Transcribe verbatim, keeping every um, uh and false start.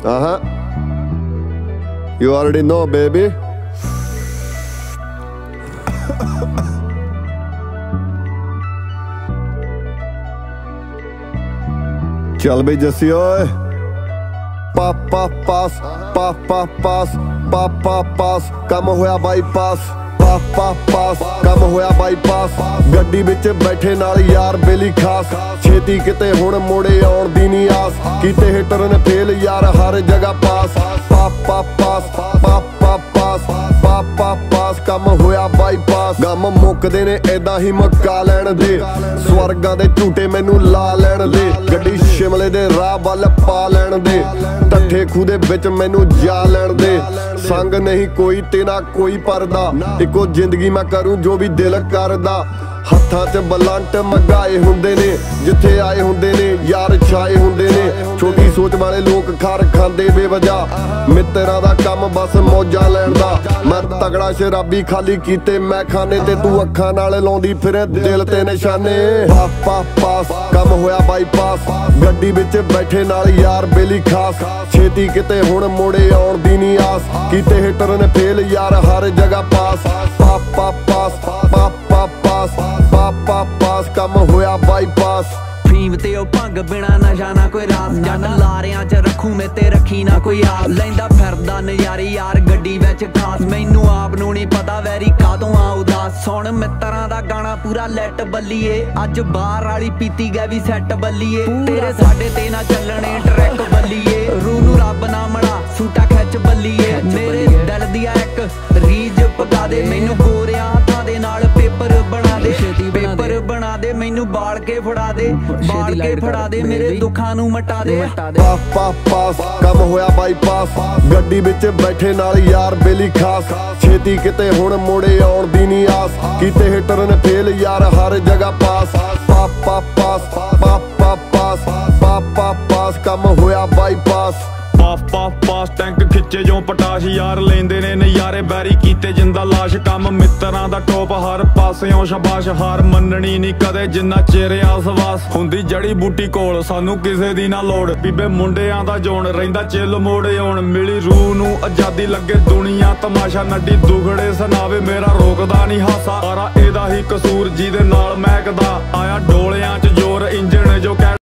Uh-huh. You already know, baby. चल बई जस्सी ओए पा पा पास पा पा पास पा पा पास कम होया बाईपास पा पा पास कम होया बाईपास गड्डी विच बैठे नाल यार बेली खास छेती किते हुण मोड़े आउण दी नी आस कीते हिटर ने फेल यार हर जगह पास पा पा पास पा पा पास पा पा पास कम होया बाईपास गम मुकदे ने ऐदा ही मक्का लैण दे स्वर्गां दे झूटे मैनू ला लैण दे गड्डी शिमले दे राह वल पा लैण दे टट्ठे खूह दे विच मैनू जा लैण दे संग नहीं कोई तेरा कोई परदा इको जिंदगी मैं करूं जो भी दिल करदा हत्थां च बलंट मंगाए हुंदे ने जिथे आए हुंदे ने यार छाए हुंदे ने छोटी सोच वाले लोग खार खांदे बेवजह मित्तरां दा कम बस मौजां लैण दा मैं तगड़ा शराबी खाली कीते मैं खाने ते तू अखां नाल लाउंदी फिरे दिल ते निशाने पा पा पास कम होया बाईपास गड्डी विच बैठे नाल यार बेली खास छेती किते हुण मोड़े आउण दी नी आस कीते हिटर ने फेल यार हर जगह पास पा पा पास पा पा पास पा पा पास कम होया बाईपास फीम ते ओ भंग बिना नशा ना कोई रास जन लारियां च रखूं मैं ते रखी ना कोई आस लैंदा फिरदा नज़ारे यार गड्डी विच खास मैनू आप नू नहीं पता वैरी कादों आ उदास सुण मित्तरां दा गाना पूरा लैट बल्लीए अज बाहर वाली पीती गै भी सैट बल्लीए तेरे साडे ते ना चलने ट्रैक बल्लीए रूह नू रब ना मड़ा सूटा खिच बल्लीए मेरे दिल दिया एक रीज पका दे मैनू गोरियां हत्थां दे नाल पेपर बना दे पेपर बना दे मैनू बाल के फड़ा दे बाल के फड़ा दे मेरे दुखां नू मटा दे पा पा पास कम होया बाईपास गड्डी विच बैठे नाल यार बेली खास छेती किते हुण मोड़े आउण दी नी आस कीते हिटर ने फेल यार हर जगह पास पा पा पास पा पा पास पा पा पास कम होया बाईपास पास पास पास टैंक खिच्चे जो पटाश यार लेंदे ने नज़ारे बैरी कीते जिंदा लाश कम मित्तरां दा टोप हर पासेओं शाबाश हार मननी नहीं कदे जिन्ना चेरे आसवास हुंदी जड़ी बूटी कोल सानू किसे दी ना लोड़ बीबे मुंडियां दा जोन रहिंदा चिल मोड़े आउण मिली रूह नू आजादी लगे दुनिया तमाशा नड्डी दुगड़े सुनावे मेरा रोकदा नहीं हासा सारा एदा ही कसूर जिहदे नाल महकदा आया डोलियां च जोर इंजन जो